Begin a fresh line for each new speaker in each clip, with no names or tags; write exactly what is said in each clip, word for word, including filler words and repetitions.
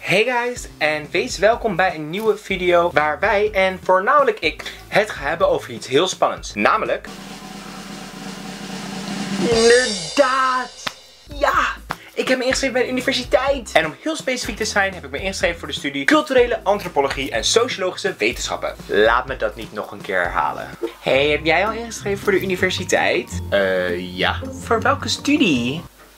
Hey guys, en wees welkom bij een nieuwe video waar wij, en voornamelijk ik, het gaan hebben over iets heel spannends. Namelijk... Inderdaad! Ja! Ik heb me ingeschreven bij de universiteit. En om heel specifiek te zijn heb ik me ingeschreven voor de studie Culturele Antropologie en Sociologische Wetenschappen. Laat me dat niet nog een keer herhalen. Hey, heb jij al ingeschreven voor de universiteit? Eh, uh, ja. Voor welke studie?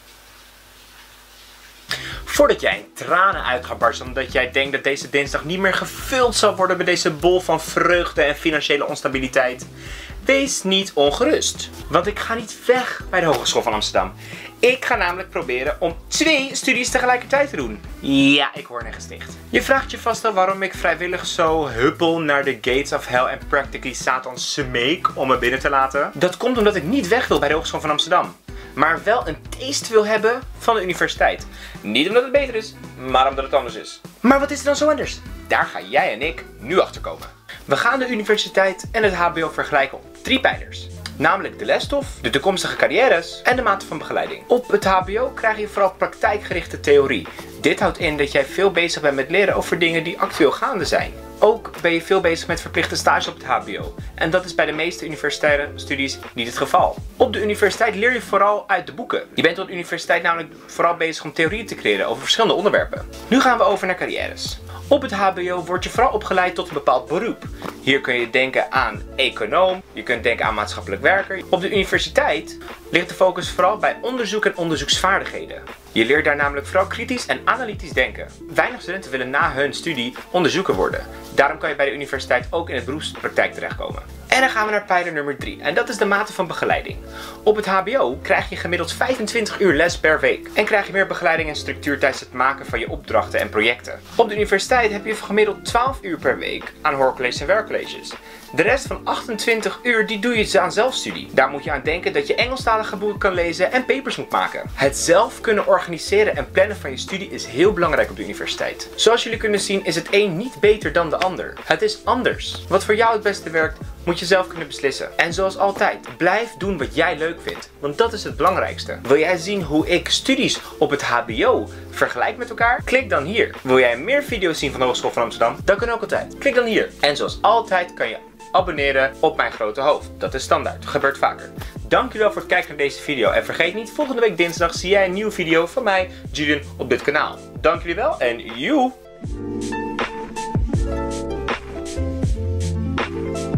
Voordat jij in tranen uit gaat barsten omdat jij denkt dat deze dinsdag niet meer gevuld zal worden met deze bol van vreugde en financiële onstabiliteit, wees niet ongerust. Want ik ga niet weg bij de Hogeschool van Amsterdam. Ik ga namelijk proberen om twee studies tegelijkertijd te doen. Ja, ik hoor net gesticht. Je vraagt je vast al waarom ik vrijwillig zo huppel naar de gates of hell en practically Satan smeek om me binnen te laten. Dat komt omdat ik niet weg wil bij de Hogeschool van Amsterdam, maar wel een taste wil hebben van de universiteit. Niet omdat het beter is, maar omdat het anders is. Maar wat is er dan zo anders? Daar gaan jij en ik nu achter komen. We gaan de universiteit en het H B O vergelijken op drie pijlers. Namelijk de lesstof, de toekomstige carrières en de mate van begeleiding. Op het H B O krijg je vooral praktijkgerichte theorie. Dit houdt in dat jij veel bezig bent met leren over dingen die actueel gaande zijn. Ook ben je veel bezig met verplichte stage op het H B O. En dat is bij de meeste universitaire studies niet het geval. Op de universiteit leer je vooral uit de boeken. Je bent op de universiteit namelijk vooral bezig om theorieën te creëren over verschillende onderwerpen. Nu gaan we over naar carrières. Op het H B O word je vooral opgeleid tot een bepaald beroep. Hier kun je denken aan econoom, je kunt denken aan maatschappelijk werker. Op de universiteit ligt de focus vooral bij onderzoek en onderzoeksvaardigheden. Je leert daar namelijk vooral kritisch en analytisch denken. Weinig studenten willen na hun studie onderzoeker worden. Daarom kan je bij de universiteit ook in het beroepspraktijk terechtkomen. En dan gaan we naar pijler nummer drie. En dat is de mate van begeleiding. Op het H B O krijg je gemiddeld vijfentwintig uur les per week. En krijg je meer begeleiding en structuur tijdens het maken van je opdrachten en projecten. Op de universiteit heb je gemiddeld twaalf uur per week aan hoorcolleges en werkcolleges. De rest van achtentwintig uur die doe je aan zelfstudie. Daar moet je aan denken dat je Engelstalige boeken kan lezen en papers moet maken. Het zelf kunnen organiseren en plannen van je studie is heel belangrijk op de universiteit. Zoals jullie kunnen zien is het een niet beter dan de ander. Het is anders. Wat voor jou het beste werkt, moet je zelf kunnen beslissen. En zoals altijd, blijf doen wat jij leuk vindt. Want dat is het belangrijkste. Wil jij zien hoe ik studies op het H B O vergelijk met elkaar? Klik dan hier. Wil jij meer video's zien van de Hogeschool van Amsterdam? Dat kan ook altijd. Klik dan hier. En zoals altijd kan je abonneren op mijn grote hoofd. Dat is standaard. Dat gebeurt vaker. Dankjewel voor het kijken naar deze video. En vergeet niet, volgende week dinsdag zie jij een nieuwe video van mij, Julian, op dit kanaal. Dank jullie wel en joe!